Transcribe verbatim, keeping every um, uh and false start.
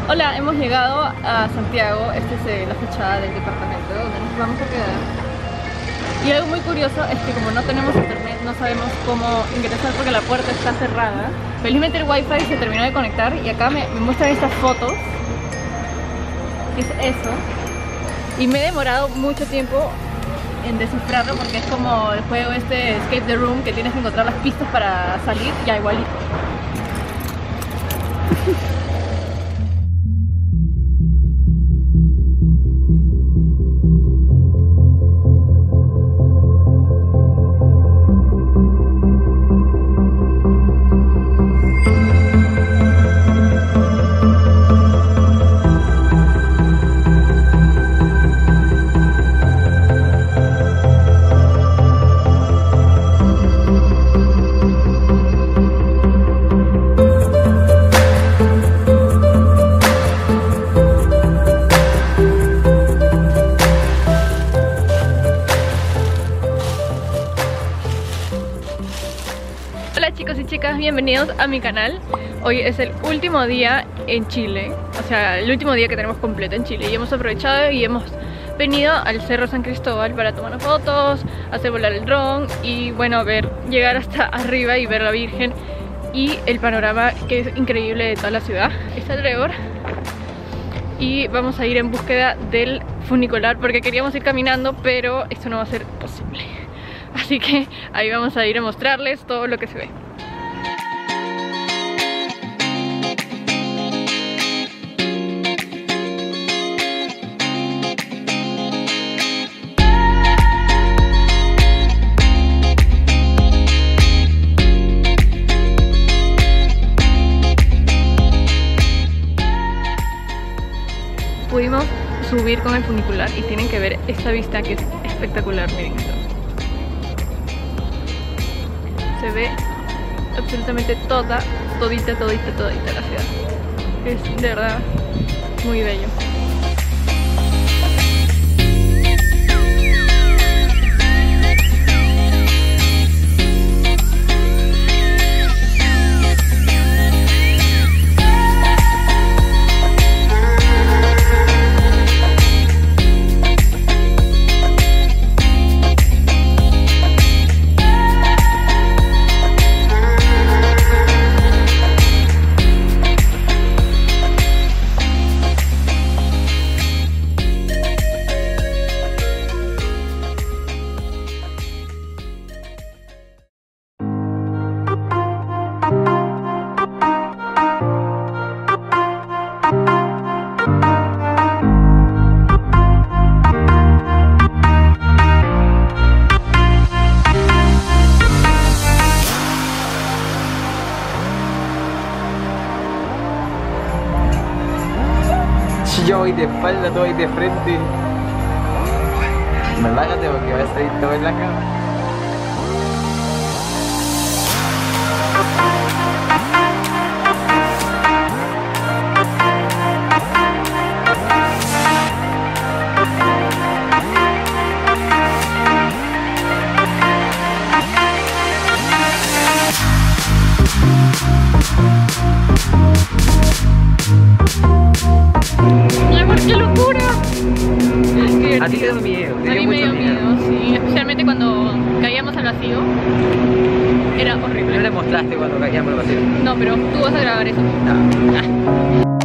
Hola, hemos llegado a Santiago. Esta es eh, la fachada del departamento donde nos vamos a quedar. Y algo muy curioso es que como no tenemos internet, no sabemos cómo ingresar porque la puerta está cerrada. Felizmente el wifi se terminó de conectar y acá me, me muestran estas fotos. ¿Qué es eso? Y me he demorado mucho tiempo en descifrarlo porque es como el juego este Escape the Room, que tienes que encontrar las pistas para salir, ya igualito. Hola chicos y chicas, bienvenidos a mi canal. Hoy es el último día en Chile, o sea, el último día que tenemos completo en Chile. Y hemos aprovechado y hemos venido al Cerro San Cristóbal para tomar fotos, hacer volar el dron y bueno, ver, llegar hasta arriba y ver la Virgen y el panorama que es increíble de toda la ciudad. Está alrededor y vamos a ir en búsqueda del funicular porque queríamos ir caminando, pero esto no va a ser posible. Así que ahí vamos a ir a mostrarles todo lo que se ve. Pudimos subir con el funicular y tienen que ver esta vista que es espectacular, miren esto. Se ve absolutamente toda, todita, todita, todita la ciudad. Es de verdad muy bello. Yo voy de espalda, tú voy de frente. Relájate porque vas a salir todo en la cama. ¡Qué locura! A ti te dio miedo, te A dio mí me mucho dio miedo. miedo, sí. Especialmente cuando caíamos al vacío. Era No horrible. le mostraste cuando caíamos al vacío. No, pero tú vas a grabar eso. No. Ah.